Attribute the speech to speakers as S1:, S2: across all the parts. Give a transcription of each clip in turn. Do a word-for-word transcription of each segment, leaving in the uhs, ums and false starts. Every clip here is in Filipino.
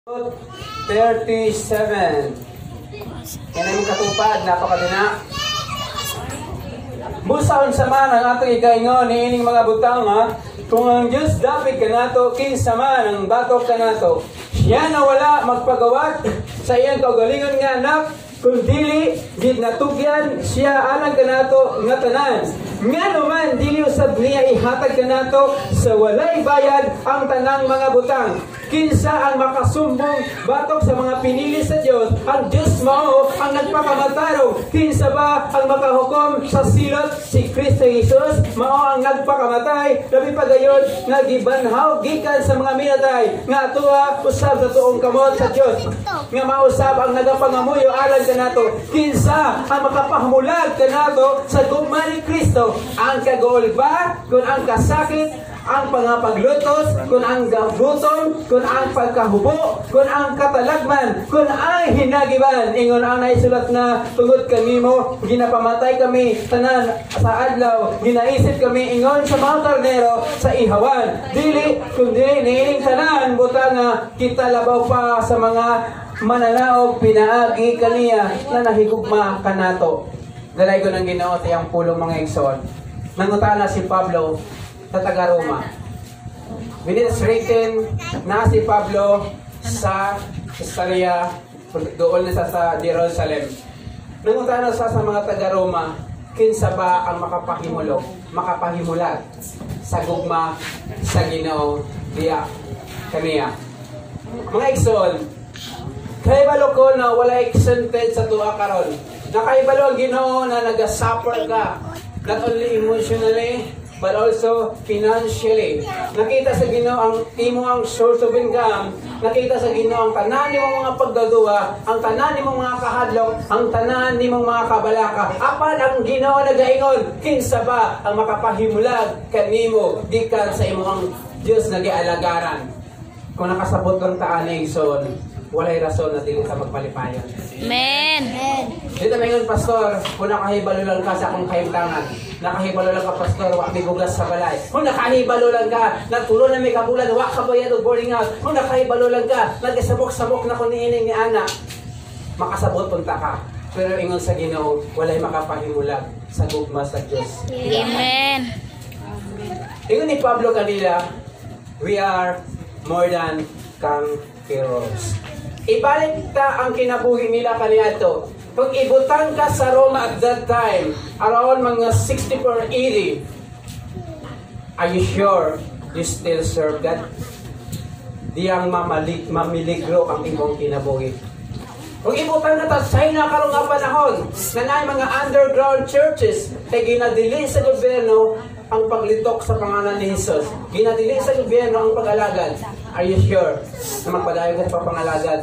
S1: thirty-seven. Yan ang katupad, napakadina. Busaon sa man ang atong ikaingon ni ining mga butang ha. Kung ang Diyos dapit ka nato, kinsa man ang batok ka nato. Siya na wala magpagawat sa iyang kaugalingon nga anak, kung dili, gid natugyan siya alang ka nato nga tanan. Nga naman, dili usab niya ihatag ka nato sa walay bayad ang tanang mga butang. Kinsa ang makasumbong batok sa mga pinili sa Diyos? Ang Diyos mao ang nagpakamataro. Kinsa ba ang makahukom sa silot? Si Kristo Jesus mao ang nagpakamatay. Labi pa gayon nagibanhaw gikan sa mga minatay. Nga tuwa usab sa tuong kamot sa Diyos. Nga mausab ang nagapangamuyo alang kanato. Kinsa ang makapahamulag kanato sa gugma ni Kristo? Ang kagol ba? Kung ang kasakit, ang pangapaglutos, kung ang gabuton, kung ang pagkahubo, kung ang katalagman, kung ang hinagiban. Ingon ang naisulat na tungod kami mo, ginapamatay kami tanan sa adlaw, ginaisip kami ingon sa mga karnero sa ihawan. Dili, kung dili, niining tanan, buta nga kita labaw pa sa mga mananaog pinaagi kaniya na nahigugma kanato. Dalay ko ng Ginoo sa iyang pulong mga igsoon. Nangutana si Pablo sa taga-Roma. When it's written na si Pablo sa Caesarea, doon na sa, sa Jerusalem. Nangutana sa sa mga taga-Roma, kinsa ba ang makapahimulog, makapahimulat sa gugma sa Ginoo diya kaniya. Mga igsoon, kaibalo ko na wala exempted sa tuwa karon. Nakaibalo ang Ginoo na naga-suffer ka, not only emotionally, but also financially. Nakita sa Ginoo ang imo ang source of income. Nakita sa Ginoo ang tanan nimong mga pagdadua, ang tanan nimong mga kahadlok, ang tanan nimong mga kabalaka. Apan ang Ginoo nagaingon, kinsa ba ang makapahimulag kanimo gikan sa imong Dios nagialagaran? Kung nakasabot lang ta ani igsoon, walay rason na dili ka magpalipayon.
S2: Amen.
S1: Dito mayon pastor, kung nakahibalo lang ka sa akong kahimtangan, nakahibalo lang ka pastor, wa may bugas sa balay. Kung nakahibalo lang ka, nagtulo na may kabulan, wa ka bayad og boarding house. Kung nakahibalo lang ka, nagasabok-sabok na ko niining ni ana, makasabot punta ka. Pero ingon sa Ginoo, walay makapahimulag sa gugma sa Dios.
S2: Amen.
S1: Ingon ni Pablo kanila, we are more than conquerors. Ibalik ta ang kinabuhi nila kaniadto. Kung ibutang ka sa Roma at that time, around mga sixty-four A D, are you sure you still serve God? Diyang mamalik, mamiligro ang imong kinabuhi. Kung ibutang ka ta sa ina karong nga panahon, na naay mga underground churches, kay ginadili sa gobyerno ang paglitok sa pangalan ni Jesus. Ginadili sa gobyerno ang pag-alagad. Are you sure na magpadayon ka sa pangalagad?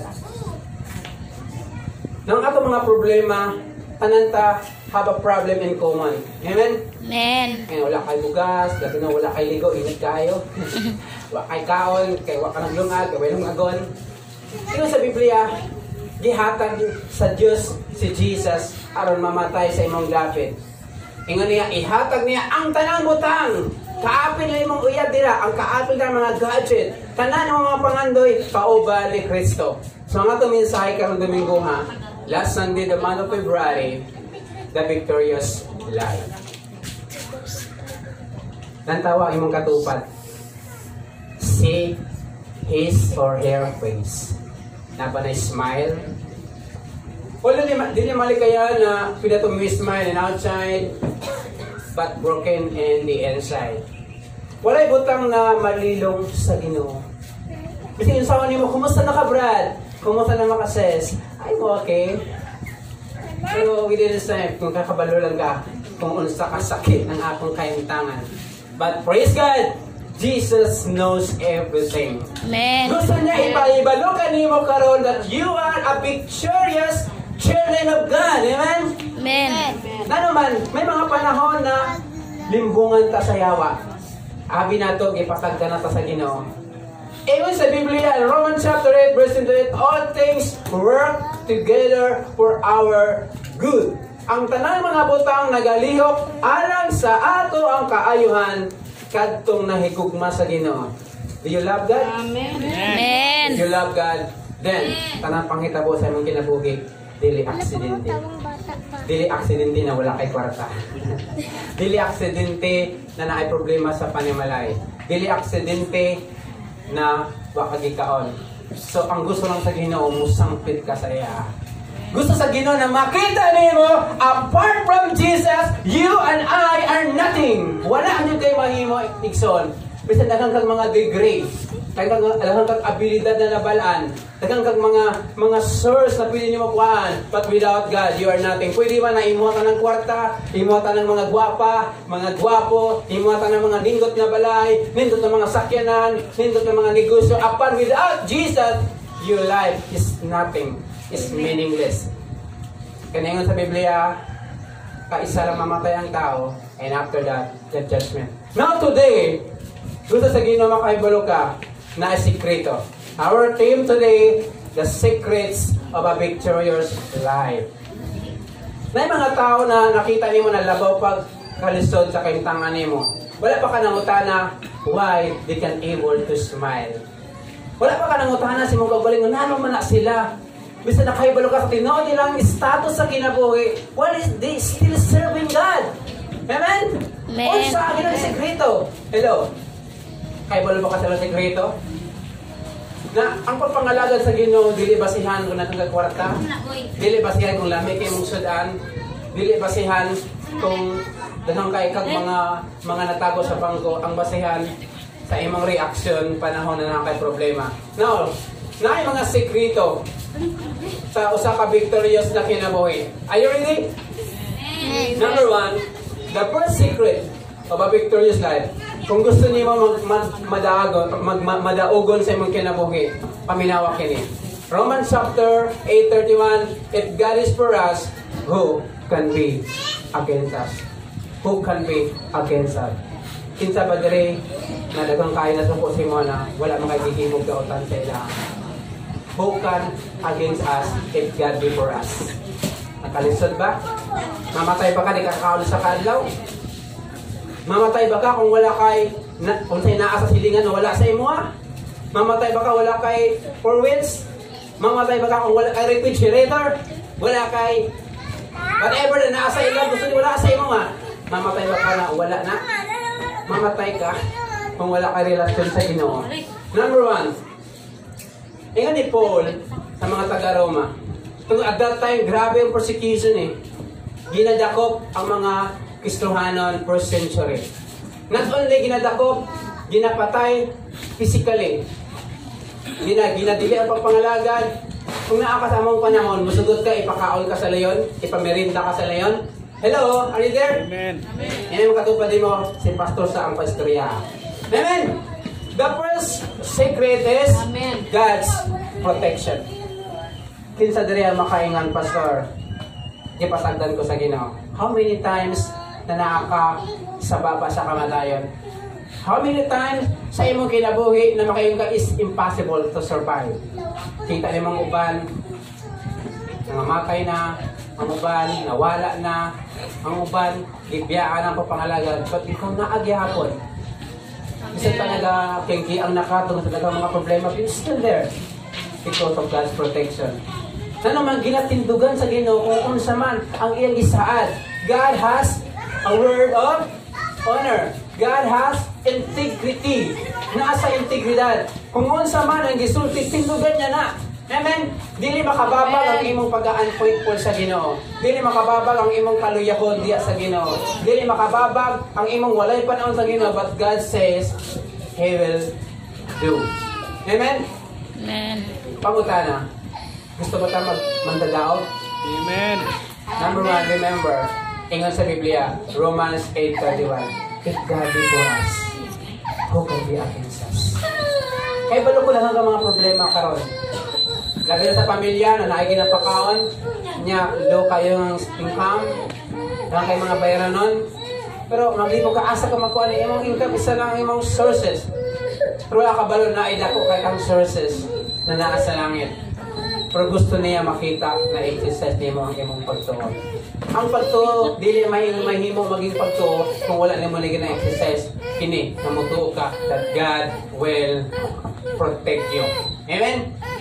S1: Nang ato mga problema, tananta have a problem in common. Amen?
S2: Amen.
S1: Kaya wala kay bugas, dati na wala kay ligo, init kayo. Wala kay kaon, kaya wala ka naglungag, kaya walang agon. Ito sa Biblia, gihatag sa Diyos si Jesus aron mamatay sa imong dapit. Ingon niya, ihatag niya ang tanang butang. Kaapil na imong uyab dira, ang kaapil na mga gadget, tanan ng mga pangandoy, kauban ni Kristo. So nga ito mensahe karong Domingo ha, last Sunday, the month of February, the victorious life. Nantawa imong katupad. See his or her face. Napa na smile. Wala di niya malikaya na pinato may smile and outside, but broken in the inside. Walay butang na malilong sa Ginoo. Kasi yung sawa niyo mo, kumusta na ka Brad? Kumusta na makases? I'm okay. Pero within this time, kung kakabalo lang ka, kung unsa kasakit ng akong kahimtangan. But praise God! Jesus knows everything.
S2: Amen.
S1: Gusto niya ipaibalo kanimo karon that you are a victorious children of God. Amen?
S2: Amen.
S1: Na naman, may mga panahon na limbungan ta sa yawa. Abi nato ipatag ka na ta sa Ginoo. Ewan sa Biblia, Romans chapter eight, verse twenty-eight, all things work together for our good. Ang tanan mga butang nagalihok alang sa ato ang kaayuhan kadtong nahigugma sa Ginoo. Do you love God?
S2: Amen.
S1: If you love God, Then, tanang panghitabo sa imong kinabuhi, dili aksidente. Dili aksidente na wala kay kwarta. Dili aksidente na naay problema sa panimalay. Dili aksidente na wa kagikaon. So, ang gusto lang sa Ginoo, musangpit ka sa iya. Gusto sa Ginoo na makita nimo, apart from Jesus, you and I are nothing. Wala nyo kayo mahimo ikson. Bisa daghang kag mga degree, daghang daghang kag abilidad na nabalaan, daghang kag mga mga source na pwede niyo makuhaan, but without God, you are nothing. Pwede man na imuhatan ng kwarta, imuhatan ng mga gwapa, mga gwapo, imuhatan ng mga nindot na balay, nindot na mga sakyanan, nindot na mga negosyo. Upon without Jesus, your life is nothing, is meaningless. Kaya sa Biblia, kaisa lang mamatay ang tao, and after that, the judgment. Now today, gusto sa Ginoo makaibalo ka na sikreto. Our theme today, the secrets of a victorious life. May mga tao na nakita nimo na labaw pag kalisod sa kaintangan nimo. Wala pa ka nangutana why they can able to smile. Wala pa ka nangutana si mong kaugalingon, nano man na sila. Bisa nakaibalo ka sa tinuod nilang status sa kinabuhi. What is they still serving God? Amen?
S2: Amen.
S1: O sa akin ang sikreto. Hello? Kaibalo ba ka sa sikreto? Na ang pagpangalagad sa Ginoo dili basihan kung natungag kwarta, dili basihan kung lami kay mong sudan, dili basihan kung danang kay kag mga mga natago sa bangko. Ang basihan sa imong reaction panahon na nakay problema. Now, naay mga sikreto sa usa ka victorious na kinabuhi. Are you ready? Number one, the first secret of a victorious life. Kung gusto niyo mag, mag, madaagon, mag, mag, madaugon sa imong kinabuhi, paminawa kini. Romans chapter eight thirty-one, if God is for us, who can be against us? Who can be against us? Kinsa ba diri na daghang kaya na suko si mo na wala makagihimog kautan sa ila. Who can against us if God be for us? Nakalisod ba? Mamatay ba ka di kakakaon sa kadlaw? Mamatay ba ka kung wala kay na, kung sa'y naa sa silingan na wala sa imo ha? Mamatay ba ka wala kay four wheels? Mamatay ba ka kung wala kay refrigerator? Wala kay whatever na naa sa ilang gusto wala sa imo ha? Mamatay ba ka na wala na? Mamatay ka kung wala kay relasyon sa Ginoo. Number one, ingon ni Paul sa mga taga-Roma. At that time, grabe ang persecution eh. Ginadakop ang mga Kristohanon first century. Not only ginadakop, ginapatay physically. Gina, ginadili ang pagpangalagad. Kung naakasamang panahon, musugot ka, ipakaon ka sa leyon, ipamirinda ka sa leyon. Hello, are you there?
S3: Amen.
S1: Yan ang makatupad mo si Pastor sa ang pastorya. Amen! The first secret is Amen. God's protection. Kinsa diri ang makaingan, Pastor? Ipasagdan ko sa Ginoo. How many times na nakaka sa baba sa kamatayon? How many times sa imong kinabuhi na makaingon ka is impossible to survive? Kita ni mga uban, nangamatay na, ang uban, nawala na, ang uban, gibiyaan ang papangalagad, but ikaw naagyapon. Isa talaga, kengki ang nakatong sa talaga mga problema, but still there because of God's protection. Na naman ginatindugan sa Ginoo kung unsa man ang iyang isaad. God has a word of honor. God has integrity. Nasa integridad. Kung unsa man ang gisulti, tindugan niya na. Amen. Dili makababag ang imong pag-unfaithful sa Ginoo. Dili makababag ang imong kaluyahon diya sa Ginoo. Dili makababag ang imong walay panahon sa Ginoo, but God says He will do. Amen.
S2: Amen.
S1: Pangutana. Gusto ba tayo mag-mandadaog?
S3: Amen.
S1: Number one, remember, ingon sa Biblia, Romans eight thirty-one, if God be for us, who can be against us? Kaya balo ko lang ang mga problema karon. Labi na sa pamilya na naigin ang pakaon, niya, low kayong income, lang kayo mga bayaran nun. Pero maglipo ka, asa ka makuha na imong income, isa lang imong sources. Pero wala ka balo na idako kay kang sources na naa sa langit. Pero gusto niya makita na exercise niya mo ang imong pagtuo. Ang pagtuo, dili mahimo maging pagtuo kung wala nimo ligin na exercise. Kini, namutuo ka that God will protect you. Amen?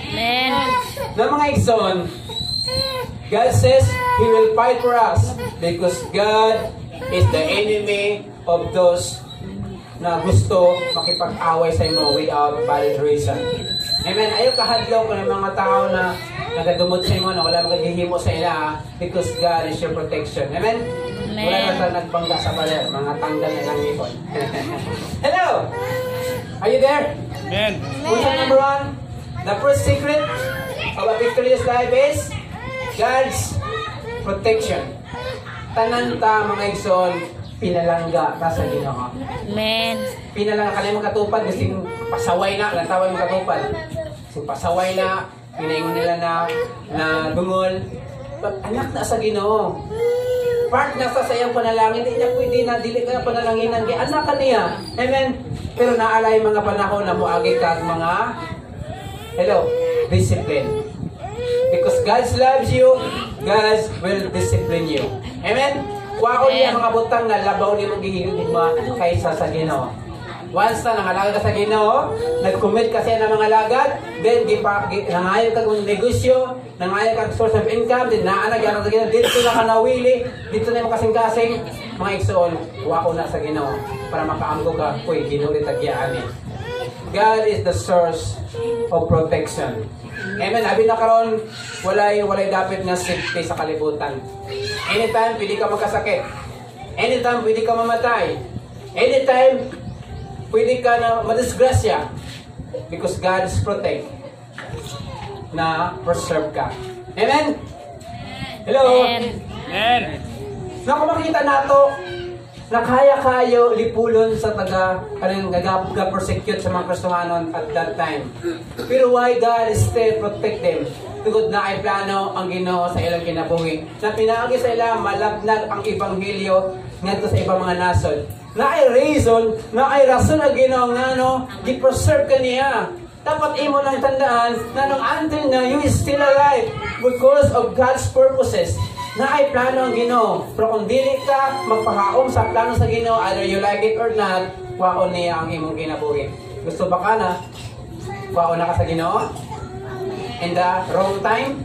S2: Amen.
S1: Na mga igsoon, God says He will fight for us because God is the enemy of those na gusto makipag-away sa imo without valid reason. Amen. Ayaw kahadlaw ko ng mga tao na nagadumot sa imo na wala magagihimo sa ila because God is your protection. Amen.
S2: Amen.
S1: Wala na sa nagbangga sa paler, mga tanggal na lang ipon. Hello! Are you there?
S3: Amen.
S1: Question number one, the first secret of a victorious life is God's protection. Tanan ta mga igsoon, pinalangga ta sa Ginoo.
S2: Amen.
S1: Pinalangga kanay mga katupad, gusto pasaway na, lang tawag mga katupad. Gusto pasaway na, pinaingon nila na, na dungol. But anak na sa Ginoo. Part na sa sayang panalangin, hindi niya pwede na dili ka panalanginan. Kaya anak ka niya. Amen. Pero naalay mga panahon na muagi ka mga, hello, discipline. Because God loves you, God will discipline you. Amen? Wako niya mga butang na labaw ni mong gihigma kaysa sa Ginoo. Once na nangalagad ka sa Ginoo, nag-commit ka siya ng mga lagad, then nangayon ka kung negosyo, nangayon ka source of income, then naanag ka sa Ginoo, dito na ka nawili, dito na yung kasing-kasing, mga igsoon, wako na sa Ginoo, para makaamgo ka, uy, Ginoo rin tagyaan eh. God is the source of protection. Amen. Abi na karon walay walay dapat nga safety sa kalibutan. Anytime pwede ka magkasakit. Anytime pwede ka mamatay. Anytime pwede ka na madisgrasya. Because God is protect na preserve ka. Amen. Hello.
S2: Amen.
S3: Amen.
S1: Na kung makita nato na kaya kayo lipulon sa taga kanang ga-persecute sa mga Kristohanon at that time. Pero why God still protect them? Tugod na ay plano ang Ginoo sa ilang kinabuhi. Na pinaagi sa ilang malabnag ang ebanghelyo ngadto sa ibang mga nasod. Na ay reason, na ay rason ang Ginoo ngano gi-preserve kaniya. Dapat imo lang tandaan na nung until now you is still alive because of God's purposes. Na ay plano ang Ginoo. Pero kung dili ka magpahaom sa plano sa Ginoo, either you like it or not, waon niya ang imong kinabuhi. Gusto ba ka na? Waon na ka sa Ginoo? In the wrong time?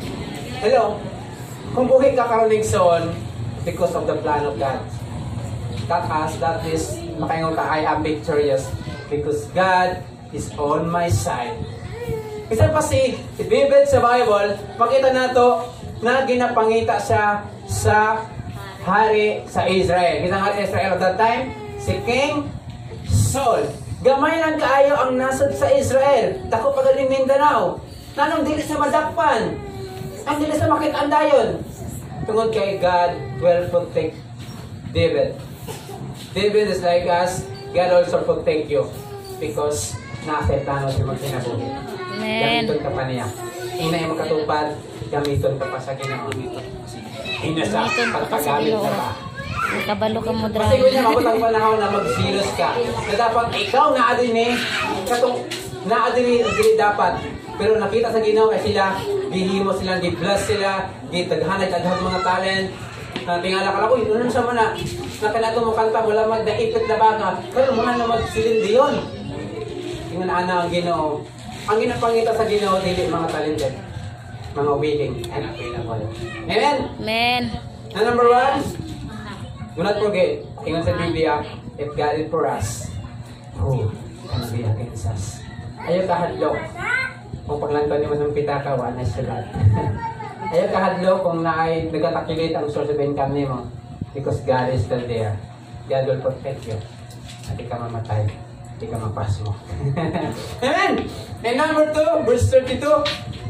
S1: Hello? Kung buhi ka karon igsoon because of the plan of God. That has, that is, makaingon ka, I am victorious because God is on my side. Isa pa si, si David sa Bible, makita nato na ginapangita siya sa hari sa Israel. Kitang hari sa Israel at that time, si King Saul. Gamay lang kaayo ang nasod sa Israel. Dako pa galing Mindanao. Nanong dili sa madakpan. Ang dili sa makitandayon. Tungod kay God will protect David. David is like us. God also protect you. Because nasa plano si magkinabuhi.
S2: Amen.
S1: Gamiton ka pa niya. Inay mo katupad, gamiton ka pa sa Ginoo. Ina sa
S2: Gamiton ka pa sa
S1: pagkagamit
S2: Ginoo.
S1: ka pa.
S2: Nakabalo ka mo,
S1: Kasi kung
S2: drama.
S1: niya mabutang panahon na mag-serious ka, na dapat ikaw na adin eh, katong na adin eh, dapat. Pero nakita sa Ginoo kay sila, gihimo sila, gi-bless sila, gitaghanag-aghag mga talent. Na tingala ka lang, uy, ano sa mana? Na kanato mo kanta, wala magdaipit na baka. Pero muna na magsilindi yun. Tingnan ana ang Ginoo. Ang ginapangita sa Ginoo, dili mga talented. Mga willing and available. Amen?
S2: Amen.
S1: Na number one, do not forget, tingnan sa Biblia, if God is for us, who can be against us? Ayaw kahadlok. Kung paglantan mo ng pitaka, wala siya. Ayaw kahadlok kung naay nagatakilit ang source of income nimo. Because God is still there. God will protect you. At di ka mamatay. Di ka mapas mo. Amen! And number two, verse thirty-two,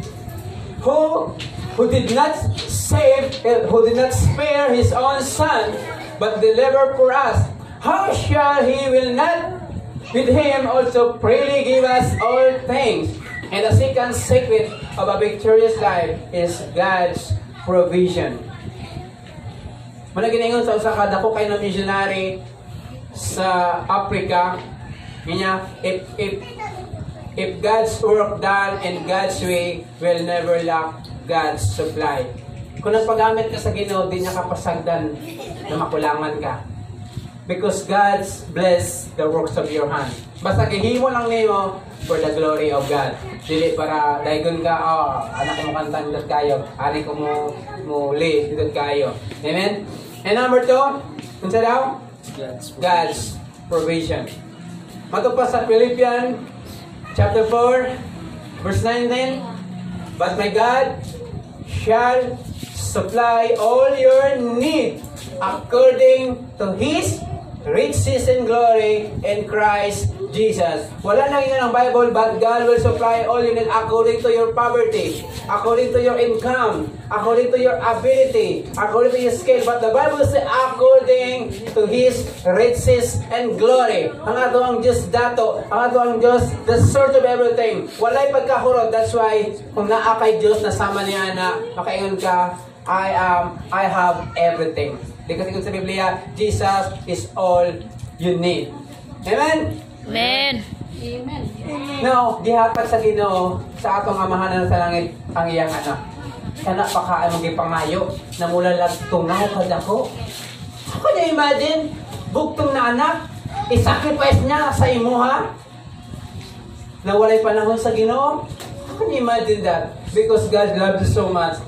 S1: Who, who did not save, who did not spare his own son, but delivered for us, how shall he will not with him also freely give us all things? And the second secret of a victorious life is God's provision. Managiningon sa usa ka dako kay na missionary sa Africa, niya if if if God's work done in God's way will never lack God's supply. Kung nagpagamit ka sa Ginoo, di niya kapasagdan na makulangan ka. Because God's bless the works of your hand. Basta gihimo lang nimo for the glory of God. Dili para daygon ka, oh, anak ko mo kantang dot kayo, ani ko mo mo li dot kayo. Amen. And number two, unsa daw?
S3: God's
S1: God's provision. Mato pa sa Philippians chapter four verse nineteen. But my God shall supply all your need according to His riches and glory in Christ Jesus. Wala nang yun ang Bible, but God will supply all you need according to your poverty, according to your income, according to your ability, according to your skill. But the Bible says according to His riches and glory. Ang ato ang Diyos dato, ang ato ang Diyos the source of everything. Walay pagkahurot. That's why kung naa kay Diyos, nasama niya na makaingon ka, I am, I have everything. Dikot-dikot sa Biblia, Jesus is all you need. Amen?
S2: Amen.
S1: Now, gihatag sa Ginoo sa atong amahan sa langit ang iyang anak. Kana pa ka ang magipangayo na mula lang tungaw kadako. Ako na imagine, bugtong na anak, isacrifice niya sa imuha. Na walay panahon sa Ginoo. Ako na imagine that. Because God loves you so much,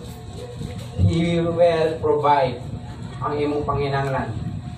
S1: He will provide ang imong panginahanglan.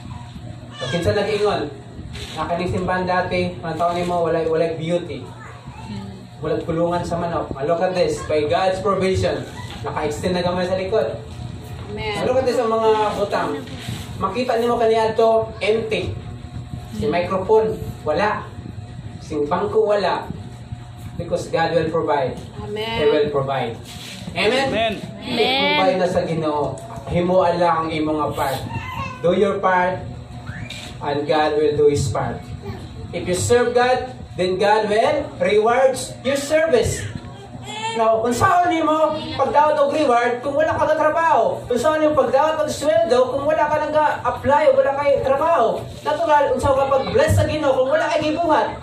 S1: So, kinsa nag-ingon, nakaning simbahan dati, ang taon mo, walay, walay beauty. Walang kulungan sa manok. Look at this, by God's provision, naka-extend na gamay sa likod.
S4: Amen.
S1: Look at this ang mga butang. Makita niyo kaniya to empty. Si microphone, wala. Si bangko, wala. Because God will provide.
S4: Amen.
S1: He will provide. Amen?
S3: Amen.
S1: I-provide na sa Ginoo. Himuan lang ang imong part. Do your part, and God will do His part. If you serve God, then God will reward your service. Now, kung saan mo pagdawat og reward kung wala ka na trabaho? Kung saan yung pagdawat og sweldo kung wala ka nag-apply o wala kay trabaho? Natural, kung saan ka pag-bless sa Ginoo kung wala kay gibuhat?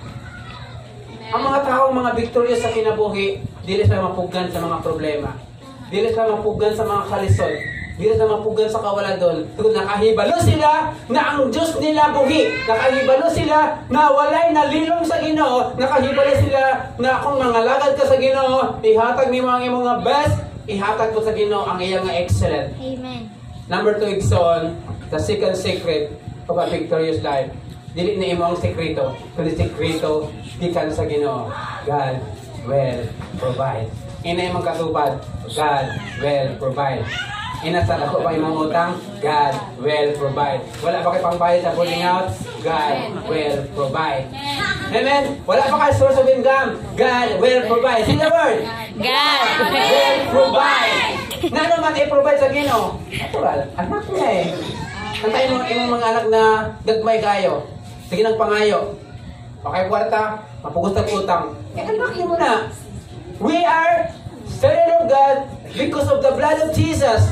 S1: Ang mga tao, mga victorious sa kinabuhi, dili sila mapugan sa mga problema. Dili sila mapugan sa mga kalisod. Dili sila mapugan sa kawaladon. Kung nakahibalo sila na ang Diyos nila buhi. Nakahibalo sila na walay nalilong sa Ginoo. Nakahibalo sila na kung mangalagad ka sa Ginoo, ihatag ni mga mga best, ihatag ko sa Ginoo ang iyang excellent.
S2: Amen.
S1: Number two, Igsoon, the second secret of a victorious life. Dili na imo ang sekreto, kundi sekreto gikan sa Ginoo. God will provide. Ina imong katubad, God will provide. Ina sa dako pa imong utang, God will provide. Wala pa kay pangbayad sa pulling out, God will provide. Amen. Wala pa kay source of income, God will provide. See the word?
S2: God
S1: Will provide. Na naman i-provide sa Ginoo? Natural, anak niya eh. Kantayin mo imong mga anak na gagmay kayo. Sige ng pangayo. Okay, kwarta, mapugot ang utang. Eh, anak mo na. We are children of God because of the blood of Jesus.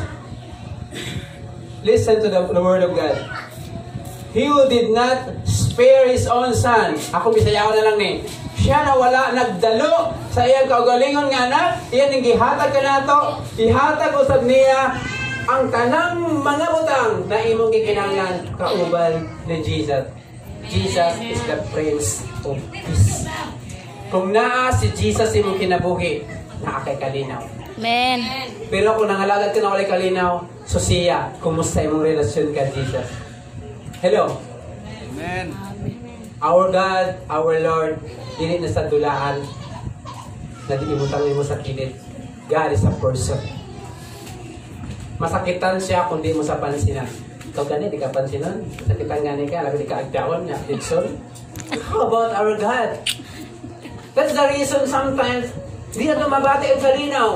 S1: Listen to the, the word of God. He who did not spare His own Son. Ako, bisayaw na lang ni. Siya na wala nagdalo sa iyang kaugalingon nga na, iyan ang gihatag ka na to, ihatag usab niya ang tanang mga butang na imong gikinanglan kauban ni Jesus. Jesus is the Prince of Peace. Kung naa si Jesus imong kinabuhi, naa kay kalinaw.
S2: Amen.
S1: Pero kung nangalagad ka na walay kalinaw, so siya, kumusta imong relasyon ka Jesus? Hello?
S3: Amen.
S1: Our God, our Lord, dili na sa dulaan na di imutang mo sa kilid. God is a person. Masakitan siya kung di mo sa pansinan. Ikaw gani, di ka pansinan. Masakitan gani ka, labi di ka agdawan niya. Didson. How about our God? That's the reason sometimes di na tumabati ang kalinaw.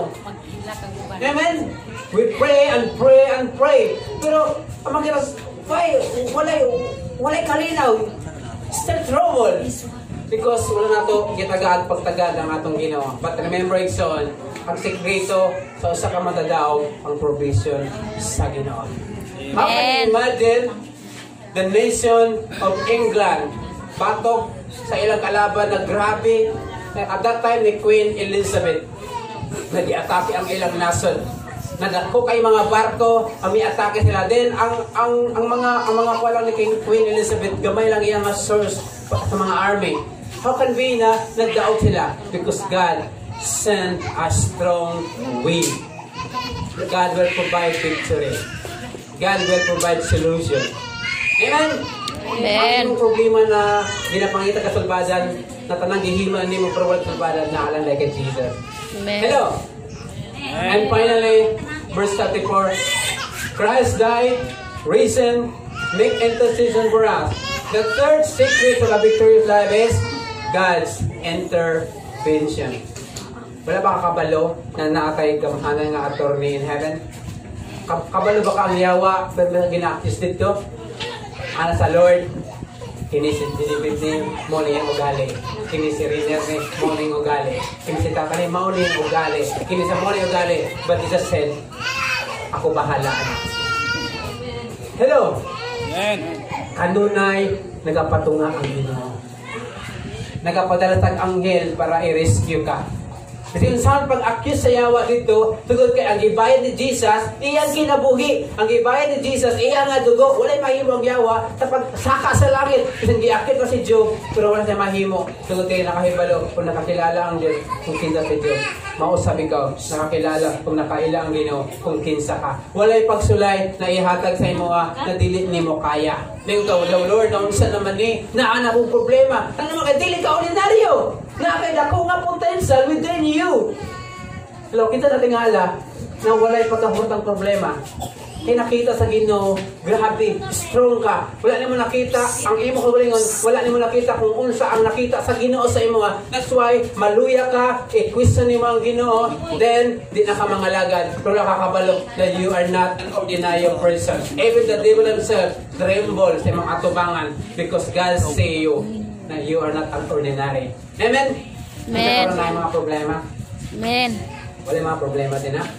S1: Amen? We pray and pray and pray. Pero, ang mga why, walay, walay kalinaw. Still trouble. Because wala na ito gitagad pagtagad ang atong ginawa. But remember, Igsoon, ang sekreto sa usa ka matadaog ang provision sa Ginoo. How can you imagine the nation of England batok sa ilang kalaban na grabe? At that time ni Queen Elizabeth, nag-i-atake ang ilang nason. Nadako kay mga barko, ami atake sila. Then ang ang ang mga ang mga kuwalang ni King Queen Elizabeth gamay lang iyang source sa mga army. How can we na nagdaog sila? Because God sent a strong wind. God will provide victory. God will provide solution. Amen.
S2: Amen.
S1: Ang problema na ginapangita ka sulbadan na tanang gihima ni mo pero wala sulbadan na alam like Jesus.
S2: Amen.
S1: Hello. And finally, verse thirty-four, Christ died, risen, make intercession for us. The third secret of a victorious life is God's intervention. Wala ba kakabalo na naatay kamhanan nga attorney in heaven? Kabalo ba ka ang yawa pero gina-accuse dito? Ana sa Lord, kini si Dinibid ni mo na yung ugali. Kini si Riner ni mo na yung ugali. Kini si Tata ni mo na yung ugali. Kini sa mo na yung ugali. But Jesus said, ako bahala. Hello?
S3: Amen.
S1: Kanunay, nagapatunga ang Ginoo. Nagapadala tag anghel para i-rescue ka. Kasi kung saan pag-accuse sa yawa dito, tugod kay ang gibayad ni Jesus, iyang kinabuhi. Ang gibayad ni Jesus, iyang nga dugo. Wala'y mahimo ang yawa sa pagsaka sa langit. Kasi giakit na si Job, pero wala siya mahimo. Tugod kay nakahibalo kung nakakilala ang Diyos kung kinsa si Job. Mausap ikaw, nakakilala kung nakaila ang Ginoo kung kinsa ka. Wala'y pagsulay na ihatag sa imo na dili nimo kaya. Ngayon ka, wala Lord, na unsa naman ni, naana kong problema. Ano naman kay dili ka ordinaryo? Na kay dako nga potential within you. Hello, kita natin nga ala na wala'y pagkahurtang problema. Kaya nakita sa Ginoo, grabe, strong ka. Wala nimo nakita ang imo kaugalingon, wala nimo nakita kung unsa ang nakita sa Ginoo sa imo. That's why maluya ka, i-question nimo ang Ginoo, then di na ka mangalagad. Pero nakakabalo that you are not an ordinary person. Even the devil himself tremble sa mga atubangan because God say you na you are not an ordinary. Amen?
S2: Amen.
S1: Wala na mga problema.
S2: Amen.
S1: Wala mga problema din ha?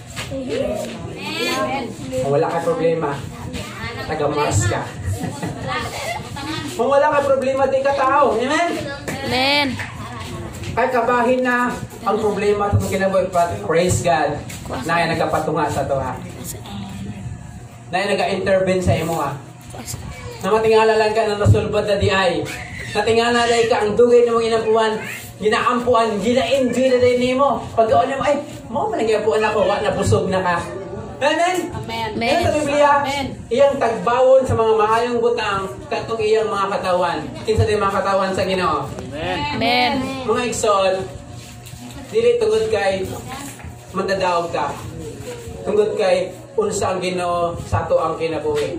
S1: Kung wala ka problema, taga-Mars ka. Kung wala ka problema, di ka tao. Amen?
S2: Amen.
S1: Kahit kabahin na ang problema at itong kinabuhi, but praise God na yung nagkapatunga sa ito ha. Na yung nag-intervene sa imo ha. Na matingala lang ka na nasulbad na di ay. Natingala na ka ang dugay na mong inampuan, ginaampuan, gina-enjoy na din mo. Pagkaon mo, ay, mo man nag-iampuan ako, wak na busog na ka. Amen?
S2: Amen.
S1: Amen. Sa Biblia, iyang tagbawon sa mga maayong butang, katong iyang mga katawan. Kinsa din mga katawan sa Ginoo.
S3: Amen.
S2: Amen.
S1: Mga igsoon, dili tungod kay mandadaog ka. Tungod kay unsa ang Ginoo sa ato ang kinabuhi.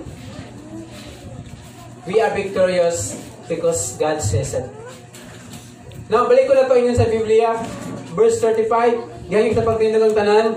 S1: We are victorious because God says it. Now, balik ko na ito inyo sa Biblia. Verse thirty-five, galing sa pagtindog ng tanan.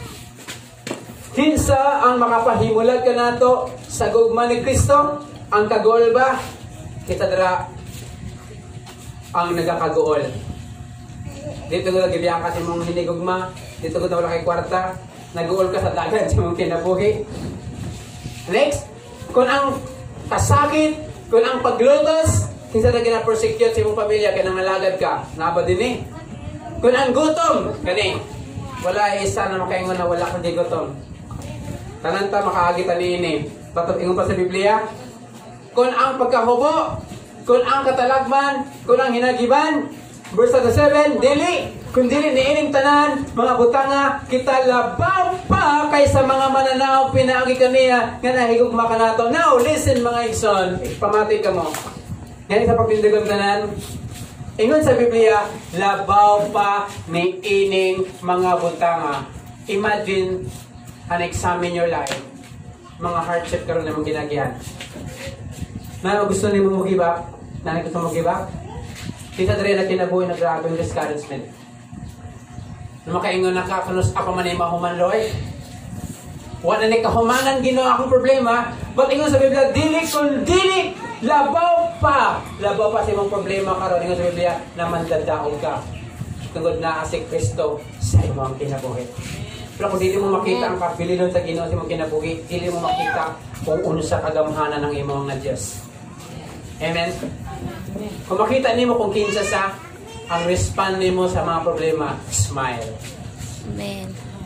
S1: Kinsa ang makapahimulat ka nato sa gugma ni Kristo? Ang kagool ba? Kita dira ang nagakagool. Dito ko nagibiyang kasi mong hinigugma. Dito ko na wala kay kwarta. Nag-uol ka sa dagat sa mong kinabuhi. Next, kung ang kasakit, kung ang paglutos, kinsa na gina-persecute sa imong pamilya, kaya nangalagad ka, naba din eh. Kung ang gutom, gani, wala isa na makaingon na wala kundi gutom. Tananta makaagita ni ini. Tatap ingon pa sa Biblia. Kung ang pagkahubo, kung ang katalagman, kung ang hinagiban, verse thirty-seven, dili, kung dili ni ining tanan, mga butanga, kita labaw pa kaysa mga mananaw pinaagi kaniya nga nahigugma ka nato. Now, listen mga igsoon, pamati ka mo. Yan sa pagtindigang tanan, ingon sa Biblia, labaw pa ni ining mga butanga. Imagine, and examine your life. Mga hardship karon na mong ginagyan. Na gusto ni mo give up? Na gusto mo give up? Kita dere na kinabuhi na grabe ang discouragement. Na makaingon na ka, kanus ako man ay mahuman, Lord. Wala ni kahumanan ginawa akong problema, but ingon sa Biblia, dili kung dili, labaw pa. Labaw pa sa imong problema karon. Ingon sa Biblia, na mandadaog ka. Tungod na si Kristo sa imong kinabuhi. Pero kung dili mo makita ang kapilinon sa Ginoo sa imong kinabuhi, dili mo makita kung unsa kagamhanan ng imong nga Dios. Amen. Kung makita nimo kung kinsa sa ang respond nimo sa mga problema, smile.
S2: Amen.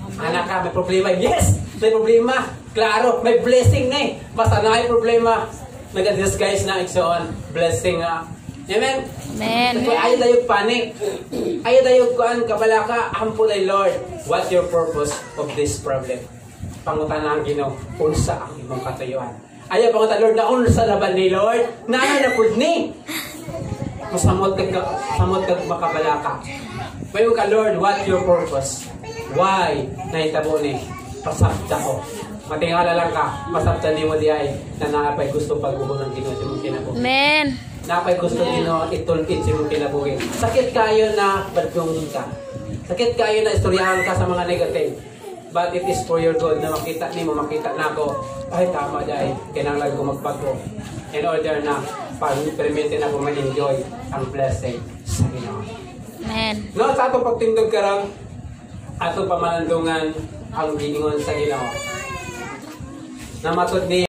S1: Anak ka, may problema. Yes! May problema. Klaro, may blessing na eh. Basta na may problema. Nag-disguise na igsoon. Blessing nga. Amen?
S2: Amen.
S1: Kaya ayaw tayo panik. Ayaw tayo kuan kabalaka. Ampo na Lord. What's your purpose of this problem? Pangutan na ang Ginoo. Unsa ang imong katayuan? Ayaw pangutan Lord na unsa laban ni Lord. Nana na pud ni. Masamot ka, samot ka makabalaka. Bayo ka Lord, what's your purpose? Why? Nahitabo ni. Pasabta ko. Matingala lang ka. Pasabta ni mo di ay na naapay gusto pag-ubo ng Ginoo sa mong kinabuhi.
S2: Amen.
S1: Napay gusto Ginoo itulkit sa mong kinabuhi. Sakit kayo na badlongin ka. Sakit kayo na istoryahan ka sa mga negative. But it is for your good na makita ni mo, makita na ako. Ay, tama dahil. Kailangan ko magbago. In order na pag-permitin ako ma-enjoy ang blessing sa Ginoo.
S2: Amen.
S1: No, sa ato pagtindog karang ato pamalandungan ang giningon sa Ginoo. Na matod ni